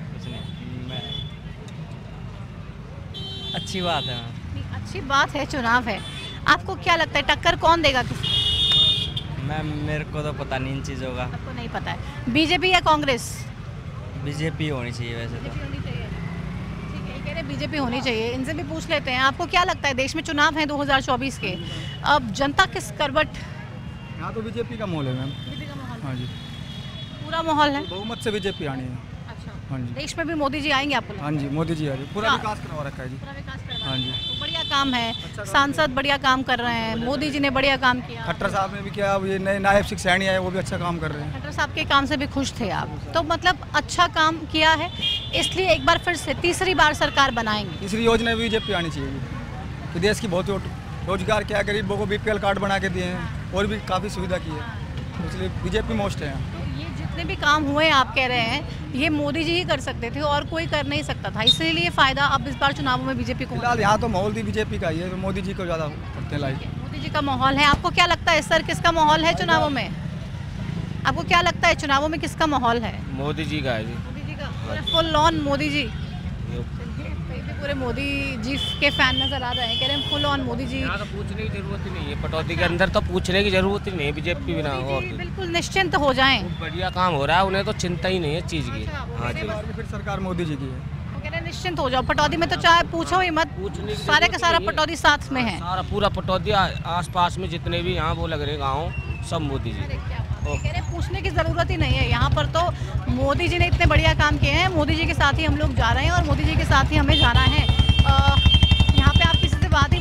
अच्छी बात है, अच्छी बात है, चुनाव है। आपको क्या लगता है टक्कर कौन देगा किसी? मैम मेरे को तो पता नहीं इन चीज़ों का। आपको नहीं पता है? बीजेपी या कांग्रेस? बीजेपी होनी चाहिए वैसे तो। ठीक है, कह रहे बीजेपी होनी चाहिए। इनसे भी पूछ लेते हैं, आपको क्या लगता है देश में चुनाव है 2024 के, अब जनता किस करवट? यहाँ तो बीजेपी का माहौल है मैम। बीजेपी का माहौल? हाँ जी, पूरा माहौल है, बहुमत से बीजेपी आनी है। अच्छा, हाँ जी। देश में भी मोदी जी आएंगे आपको? हाँ जी, मोदी जी आ रही, पूरा विकास करवा रखा है जी। पूरा विकास करवा, हाँ जी, तो बढ़िया काम है। सांसद बढ़िया काम कर रहे हैं, मोदी जी ने बढ़िया काम किया। खट्टर साहब ने भी किया, अब ये नए नायब सिंह सैनी आए, वो भी अच्छा काम कर रहे हैं। खट्टर साहब के काम से भी खुश थे आप, तो मतलब अच्छा काम किया है, इसलिए एक बार फिर से तीसरी बार सरकार बनाएंगे। तीसरी योजना बीजेपी आनी चाहिए कि देश की बहुत रोजगार किया, गरीबों को BPL कार्ड बना के दिए हैं और भी काफ़ी सुविधा की है, इसलिए बीजेपी मोस्ट है। ये जितने भी काम हुए आप कह रहे हैं ये मोदी जी ही कर सकते थे और कोई कर नहीं सकता था, इसीलिए फ़ायदा अब इस बार चुनावों में बीजेपी को। फिलहाल यहाँ तो माहौल भी बीजेपी का ही है, तो मोदी जी को ज़्यादा करते हैं लाइक। मोदी जी का माहौल है। आपको क्या लगता है सर, किसका माहौल है चुनावों में? आपको क्या लगता है चुनावों में किसका माहौल है? मोदी जी का है जी। मोदी जी का फुल ऑन मोदी जी, पूरे मोदी जी के फैन नजर आ रहे हैं, कह रहे हैं फुल ऑन मोदी जी। यहाँ तो पूछने की जरूरत ही नहीं है, पटौदी के अंदर तो पूछने की जरूरत ही नहीं है बीजेपी बिना। और बिल्कुल निश्चिंत हो जाएं, बढ़िया काम हो रहा है, उन्हें तो चिंता ही नहीं है चीज़ की। हाँ जी, फिर सरकार मोदी जी की है, कह रहे हैं निश्चिंत हो जाओ। पटौदी में तो चाहे पूछो ही मत, सारे का सारा पटौदी साथ में है, सारा पूरा पटौदी आसपास में जितने भी यहाँ वो लग रहे गाँव सब मोदी जी। कह रहे पूछने की ज़रूरत ही नहीं है, यहाँ पर तो मोदी जी ने इतने बढ़िया काम किए हैं, मोदी जी के साथ ही हम लोग जा रहे हैं और मोदी जी के साथ ही हमें जाना है। यहाँ पे आप किसी से बात ही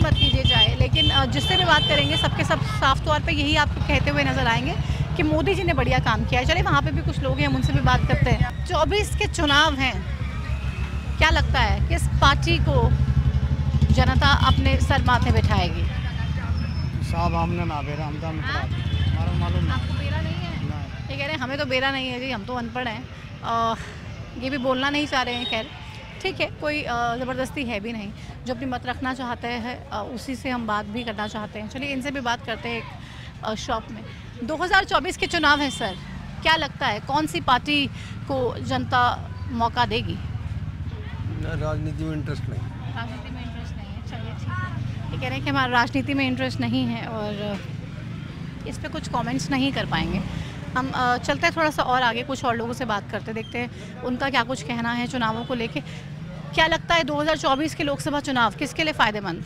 मत कीजिए जाए, लेकिन जिससे भी बात करेंगे सबके सब साफ तौर पे यही आपको कहते हुए नज़र आएंगे कि मोदी जी ने बढ़िया काम किया है। चलिए वहाँ पे भी कुछ लोग हैं, हम उनसे भी बात करते हैं। 24 के चुनाव हैं, क्या लगता है किस पार्टी को जनता अपने सर माथे बिठाएगी? साहब हमने ना बेरा हम तो मालूम आपको बेरा नहीं है? ये कह रहे हैं हमें तो बेरा नहीं है जी, हम तो अनपढ़ हैं। ये भी बोलना नहीं चाह रहे हैं। खैर ठीक है, कोई ज़बरदस्ती है भी नहीं। जो अपनी मत रखना चाहते हैं उसी से हम बात भी करना चाहते हैं। चलिए इनसे भी बात करते हैं एक शॉप में। 2024 के चुनाव हैं सर, क्या लगता है कौन सी पार्टी को जनता मौका देगी? राजनीति में इंटरेस्ट नहीं। राजनीति में इंटरेस्ट नहीं है, चलिए ठीक है। ये कह रहे हैं कि हमारा राजनीति में इंटरेस्ट नहीं है और इस पर कुछ कमेंट्स नहीं कर पाएंगे। हम चलते हैं थोड़ा सा और आगे, कुछ और लोगों से बात करते, देखते हैं उनका क्या कुछ कहना है चुनावों को लेके। क्या लगता है 2024 के लोकसभा चुनाव किसके लिए फ़ायदेमंद?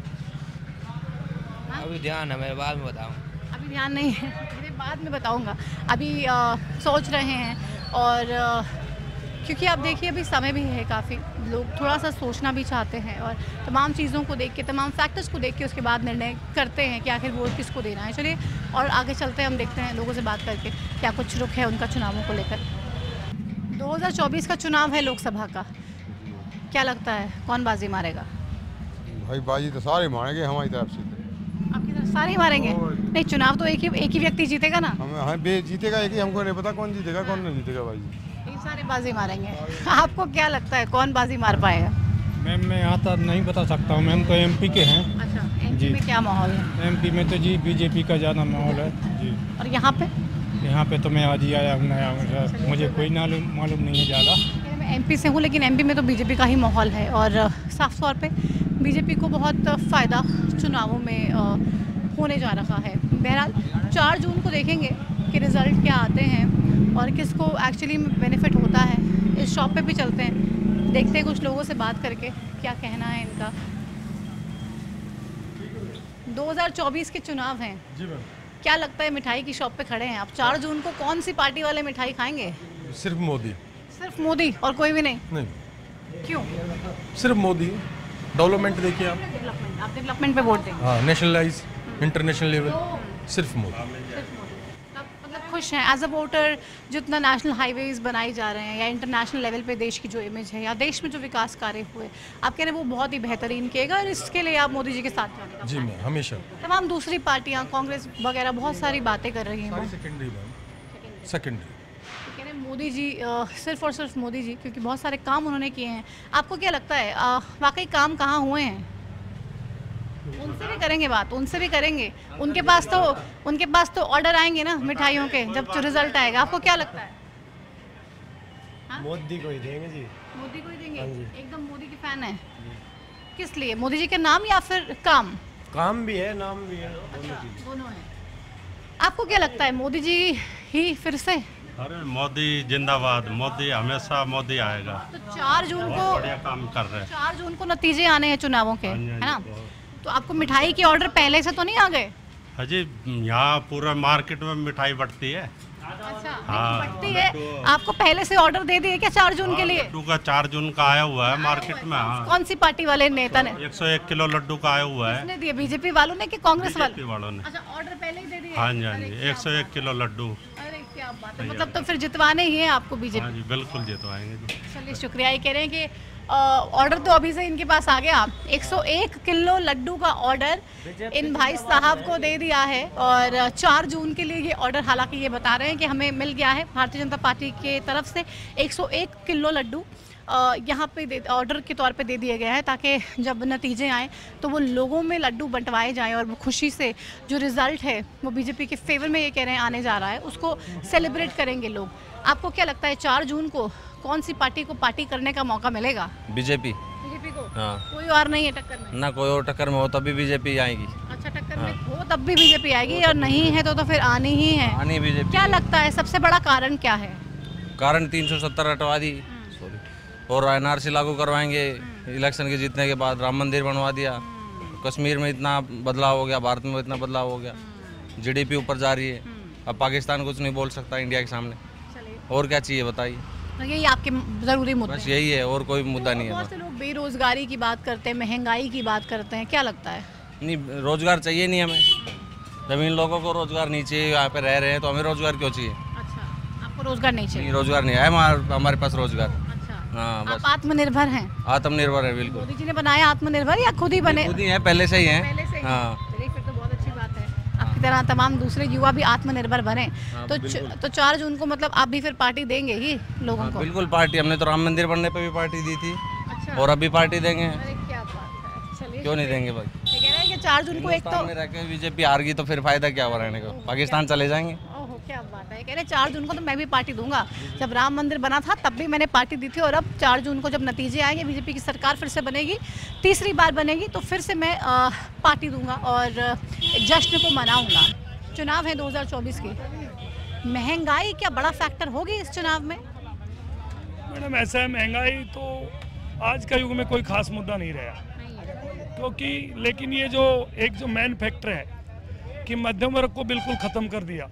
अभी ध्यान है, मैं बाद में बताऊँ। अभी ध्यान नहीं है, मेरे बाद में बताऊँगा। अभी सोच रहे हैं और क्योंकि आप देखिए अभी समय भी है काफ़ी, लोग थोड़ा सा सोचना भी चाहते हैं और तमाम चीज़ों को देख के, तमाम फैक्टर्स को देख के उसके बाद निर्णय करते हैं कि आखिर वोट किसको देना है। चलिए और आगे चलते हैं, हम देखते हैं लोगों से बात करके क्या कुछ रुख है उनका चुनावों को लेकर। 2024 का चुनाव है लोकसभा का, क्या लगता है कौन बाजी मारेगा? भाई बाजी तो सारे मारेंगे हमारी तरफ से। आपकी तरफ सारे ही मारेंगे? नहीं, चुनाव तो एक ही व्यक्ति जीतेगा ना। हमें जीतेगा एक ही, हमको नहीं पता कौन जीतेगा कौन नहीं जीतेगा भाई। सारे बाजी मारेंगे। आपको क्या लगता है कौन बाजी मार पाएगा? मैम मैं यहाँ तो नहीं बता सकता हूँ, मैम तो एमपी के हैं। अच्छा, एमपी में क्या माहौल है? एमपी में तो जी बीजेपी का ज़्यादा माहौल है जी। और यहाँ पे? यहाँ पे तो मैं आज ही आया हूँ नया, मुझे कोई मालूम नहीं है ज़्यादा। मैं एमपी से हूँ, लेकिन एमपी में तो बीजेपी का ही माहौल है और साफ तौर पे बीजेपी को बहुत फ़ायदा चुनावों में होने जा रहा है। बहरहाल 4 जून को देखेंगे कि रिज़ल्ट क्या आते हैं और किसको एक्चुअली बेनिफिट होता है। इस शॉप पे भी चलते हैं, देखते हैं कुछ लोगों से बात करके क्या कहना है इनका। 2024 के चुनाव हैं जी मैम, क्या लगता है? मिठाई की शॉप पे खड़े हैं आप, 4 जून को कौन सी पार्टी वाले मिठाई खाएंगे? सिर्फ मोदी। सिर्फ मोदी और कोई भी नहीं? नहीं। क्यों? सिर्फ मोदी। डेवलपमेंट देखिए आप डेवलपमेंट पे वोट देंगे? हाँ, नेशनलाइज इंटरनेशनल लेवल, सिर्फ मोदी। मतलब खुश हैं एज अ वोटर जितना नेशनल हाईवेज बनाई जा रहे हैं या इंटरनेशनल लेवल पे देश की जो इमेज है या देश में जो विकास कार्य हुए, आप कह रहे हैं वो बहुत ही बेहतरीन किएगा और इसके लिए आप मोदी जी के साथ जाने का? जी मैं हमेशा। तमाम दूसरी पार्टियां कांग्रेस वगैरह बहुत सारी बातें कर रही हैं। सेकेंडरी कह रहे मोदी जी सिर्फ और सिर्फ मोदी जी, क्योंकि बहुत सारे काम उन्होंने किए हैं। आपको क्या लगता है वाकई काम कहाँ हुए हैं? उनसे भी करेंगे बात, उनसे भी करेंगे। उनके पास तो ऑर्डर आएंगे ना मिठाइयों के जब रिजल्ट आएगा। आपको क्या लगता है? मोदी को ही देंगे जी। मोदी को ही देंगे? एकदम मोदी की फैन है। किस लिए? मोदी जी के नाम या फिर काम? काम भी है, नाम भी है, दोनों है। आपको क्या लगता है मोदी जी ही फिर से? अरे मोदी जिंदाबाद, मोदी हमेशा मोदी आएगा। तो 4 जून को बढ़िया काम कर रहे हैं। 4 जून को नतीजे आने हैं चुनावों के, है ना? तो आपको मिठाई के ऑर्डर पहले से तो नहीं आ गए? अजी यहाँ पूरा मार्केट में मिठाई बढ़ती है। अच्छा, हाँ, बढ़ती है। आपको पहले से ऑर्डर दे दिए क्या 4 जून के लिए? लड्डू का 4 जून का आया हुआ है मार्केट में। हाँ। कौन सी पार्टी वाले नेता ने? 101 किलो लड्डू का आया हुआ है। किसने दिए? बीजेपी वालों ने कि कांग्रेस वालों ने? अच्छा, ऑर्डर पहले ही दे दिए? हाँ जी, हाँ जी, 101 किलो लड्डू। अरे क्या बात है, मतलब तो फिर जितवाने ही है आपको बीजेपी? हाँ जी, बिल्कुल जितवाएंगे जी। चलिए शुक्रिया। ये कह रहे हैं कि ऑर्डर तो अभी से इनके पास आ गया। 101 किलो लड्डू का ऑर्डर इन भाई साहब को दे दिया है और 4 जून के लिए ये ऑर्डर, हालांकि ये बता रहे हैं कि हमें मिल गया है भारतीय जनता पार्टी के तरफ से 101 किलो लड्डू यहाँ पे ऑर्डर के तौर पे दे दिया गया है, ताकि जब नतीजे आएँ तो वो लोगों में लड्डू बंटवाए जाएं और वो खुशी से जो रिज़ल्ट है वो बीजेपी के फेवर में ये कह रहे हैं आने जा रहा है, उसको सेलिब्रेट करेंगे लोग। आपको क्या लगता है 4 जून को कौन सी पार्टी को पार्टी करने का मौका मिलेगा? बीजेपी। बीजेपी को? हाँ। कोई और नहीं है टक्कर में? ना कोई और टक्कर में हो तभी बीजेपी आएगी। अच्छा, टक्कर में हो तब भी बीजेपी आएगी और नहीं है तो फिर आनी ही है? आनी बीजेपी। क्या लगता है सबसे बड़ा कारण क्या है? कारण 370 हटवा दी, सॉरी, और एनआरसी लागू करवाएंगे इलेक्शन के जीतने के बाद। राम मंदिर बनवा दिया, कश्मीर में इतना बदलाव हो गया, भारत में इतना बदलाव हो गया, जीडीपी ऊपर जा रही है। अब पाकिस्तान कुछ नहीं बोल सकता इंडिया के सामने। और क्या चाहिए बताइए? तो यही आपके ज़रूरी मुद्दे बस यही है, और कोई मुद्दा नहीं है। बहुत से लोग बेरोजगारी की बात करते हैं, महंगाई की बात करते हैं, क्या लगता है? नहीं, रोजगार चाहिए नहीं हमें। जब इन लोगों को रोजगार नहीं चाहिए, यहाँ पे रह रहे हैं, तो हमें रोजगार क्यों चाहिए? अच्छा, आपको रोजगार नहीं चाहिए? नहीं, रोजगार नहीं है हमारे पास रोजगार। अच्छा, हाँ, बस आप आत्मनिर्भर हैं? आत्मनिर्भर है, बिल्कुल। मोदी जी ने बनाया आत्मनिर्भर या खुद ही बने? खुद ही है, पहले से ही है। पहले से ही? हाँ। चलिए, फिर तो बहुत अच्छी बात है। आपकी तरह तमाम दूसरे युवा भी आत्मनिर्भर बने। तो 4 जून को मतलब आप भी फिर पार्टी देंगे ही लोगों को? बिल्कुल पार्टी, हमने तो राम मंदिर बनने पे भी पार्टी दी थी। अच्छा। और अभी पार्टी देंगे। अरे क्या बात है, चलिए। क्यों नहीं देंगे भाई? ये कह रहे हैं कि 4 जून को एक तो बीजेपी हार गई तो फिर फायदा क्या हुआ रहने को, पाकिस्तान चले जाएंगे। ओहो, क्या बात है। कह रहे 4 जून को तो मैं भी पार्टी दूंगा। जब राम मंदिर बना था तब भी मैंने पार्टी दी थी, और अब 4 जून को जब नतीजे आएंगे, बीजेपी की सरकार फिर से बनेगी, तीसरी बार बनेगी, तो फिर से मैं पार्टी दूंगा और जश्न को मनाऊंगा। चुनाव है 2024 के, महंगाई क्या बड़ा फैक्टर होगी इस चुनाव में? मैडम ऐसा है, महंगाई तो आज का युग में कोई खास मुद्दा नहीं रहा, क्योंकि लेकिन ये जो मेन फैक्टर है कि मध्यम वर्ग को बिल्कुल ख़त्म कर दिया,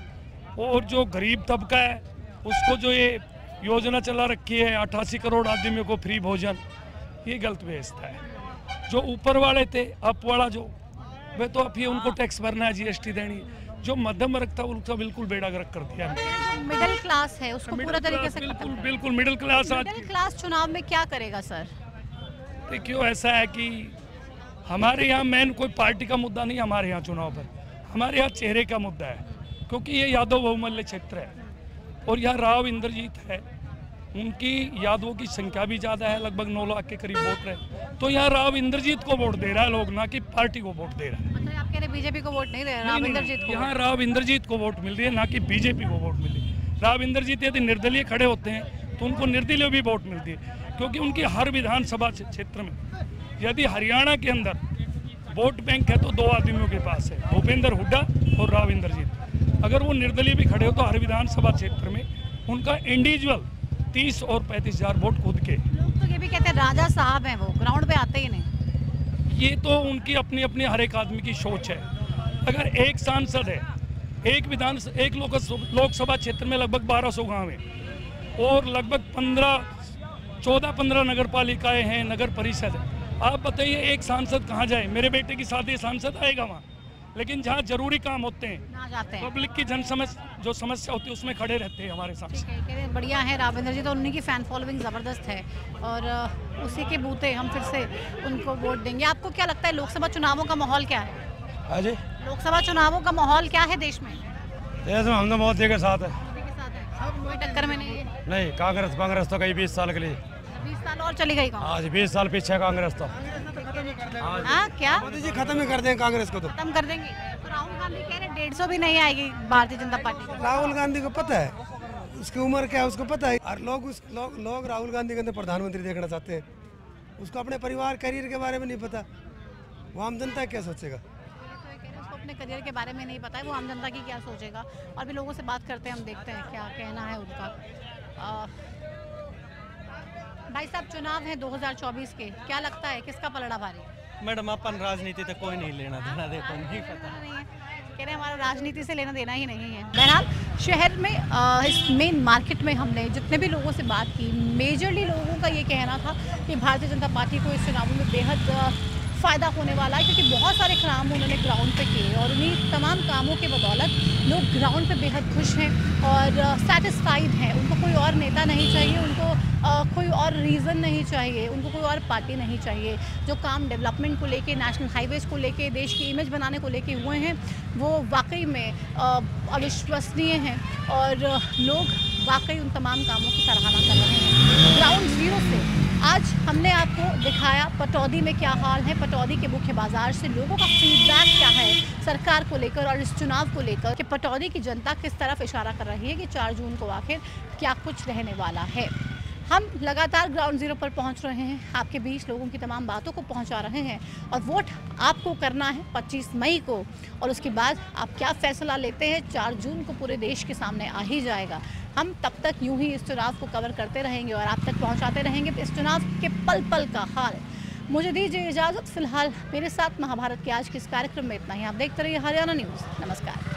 और जो गरीब तबका है उसको जो ये योजना चला रखी है 88 करोड़ आदमियों को फ्री भोजन, ये गलत व्यवस्था है। जो ऊपर वाले थे, अप वाला जो वे तो अब ये उनको टैक्स भरना है, जीएसटी देनी। जो मध्यम वर्ग था उनका बिल्कुल बेड़ा गर्क कर दिया। मिडिल क्लास है उसको पूरा तरीके से बिल्कुल मिडिल क्लास। मिडिल क्लास चुनाव में क्या करेगा सर? देखिए, ऐसा है कि हमारे यहाँ मेन कोई पार्टी का मुद्दा नहीं, हमारे यहाँ चुनाव पर हमारे यहाँ चेहरे का मुद्दा है, क्योंकि ये यादव बहुमूल्य क्षेत्र है और यहाँ राव इंद्रजीत है, उनकी यादवों की संख्या भी ज़्यादा है, लगभग 9 लाख के करीब वोट रहे, तो यहाँ राव इंद्रजीत को वोट दे रहा है लोग, ना कि पार्टी को वोट दे रहा है। मतलब आप कह रहे बीजेपी को वोट नहीं दे रहे, राव इंद्रजीत को? यहाँ राव इंद्रजीत को वोट मिल रही है, ना कि बीजेपी को वोट मिल रही है। राव इंद्रजीत यदि निर्दलीय खड़े होते हैं तो उनको निर्दलीय भी वोट मिलती है, क्योंकि उनकी हर विधानसभा क्षेत्र में, यदि हरियाणा के अंदर वोट बैंक है तो 2 आदमियों के पास है, भूपेंद्र हुड्डा और राव इंद्रजीत। अगर वो निर्दलीय भी खड़े हो तो हर विधानसभा क्षेत्र में उनका इंडिविजुअल 30 और 35 हज़ार वोट खुद के। लोग तो ये भी कहते हैं राजा साहब हैं, वो ग्राउंड पे आते ही नहीं। ये तो उनकी अपनी अपनी हर एक आदमी की सोच है। अगर एक सांसद है, एक लोकसभा क्षेत्र में लगभग 1200 गांव है और लगभग 14-15 नगर पालिकाएँ हैं, नगर परिषद है। आप बताइए एक सांसद कहाँ जाए? मेरे बेटे की शादी सांसद आएगा वहाँ, लेकिन जहाँ जरूरी काम होते हैं, पब्लिक की जो समस्या होती है उसमें खड़े रहते हैं हमारे साथ। बढ़िया है रावेंद्र जी, तो उन्हीं की फैन फॉलोइंग ज़बरदस्त है और उसी के बूते हम फिर से उनको वोट देंगे। आपको क्या लगता है लोकसभा चुनावों का माहौल क्या है? हाँ जी, लोकसभा चुनावों का माहौल क्या है देश में? देश में हम तो मोदी के साथ है। कोई टक्कर में नहीं है? नहीं, कांग्रेस तो गई 20 साल के लिए। 20 साल और चली गई आज 20 साल पीछे कांग्रेस तो। हाँ, क्या मोदी जी खत्म ही कर देंगे कांग्रेस को, तो खत्म कर देंगे। तो राहुल गांधी कह रहे 150 भी नहीं आएगी भारतीय जनता पार्टी। राहुल गांधी को पता है उसकी उम्र क्या है, उसको पता है, और लोग राहुल गांधी के अंदर प्रधानमंत्री देखना चाहते हैं। उसको अपने परिवार करियर के बारे में नहीं पता, वो आम जनता क्या सोचेगा? उसको अपने करियर के बारे में नहीं पता है, वो आम जनता की क्या सोचेगा। और भी लोगों से बात करते हैं, हम देखते हैं क्या कहना है उनका। भाई साहब, चुनाव है 2024 के, क्या लगता है किसका पलड़ा भारी? मैडम अपन राजनीति तो कोई नहीं लेना देना, देखो नहीं पता। कह रहे हमारा राजनीति से लेना देना ही नहीं है। बहरहाल शहर में इस मेन मार्केट में हमने जितने भी लोगों से बात की, मेजरली लोगों का ये कहना था कि भारतीय जनता पार्टी को इस चुनाव में बेहद फ़ायदा होने वाला है, क्योंकि बहुत सारे काम उन्होंने ग्राउंड पे किए और उन्हीं तमाम कामों के बदौलत लोग ग्राउंड पे बेहद खुश हैं और सेटिस्फाइड हैं। उनको कोई और नेता नहीं चाहिए, उनको कोई और रीज़न नहीं चाहिए, उनको कोई और पार्टी नहीं चाहिए। जो काम डेवलपमेंट को लेके, नेशनल हाईवेज़ को लेके, देश की इमेज बनाने को लेके हुए हैं, वो वाकई में अविश्वसनीय हैं और लोग वाकई उन तमाम कामों की सराहना कर रहे हैं। ग्राउंड ज़ीरो से आज हमने आपको दिखाया पटौदी में क्या हाल है, पटौदी के मुख्य बाजार से लोगों का फीडबैक क्या है सरकार को लेकर और इस चुनाव को लेकर, कि पटौदी की जनता किस तरफ इशारा कर रही है कि 4 जून को आखिर क्या कुछ रहने वाला है। हम लगातार ग्राउंड ज़ीरो पर पहुंच रहे हैं, आपके बीच लोगों की तमाम बातों को पहुंचा रहे हैं और वोट आपको करना है 25 मई को, और उसके बाद आप क्या फ़ैसला लेते हैं 4 जून को पूरे देश के सामने आ ही जाएगा। हम तब तक यूं ही इस चुनाव को कवर करते रहेंगे और आप तक पहुंचाते रहेंगे इस चुनाव के पल पल का हाल। मुझे दीजिए इजाज़त, फिलहाल मेरे साथ महाभारत के आज के इस कार्यक्रम में इतना ही। आप देखते रहिए हरियाणा न्यूज़। नमस्कार।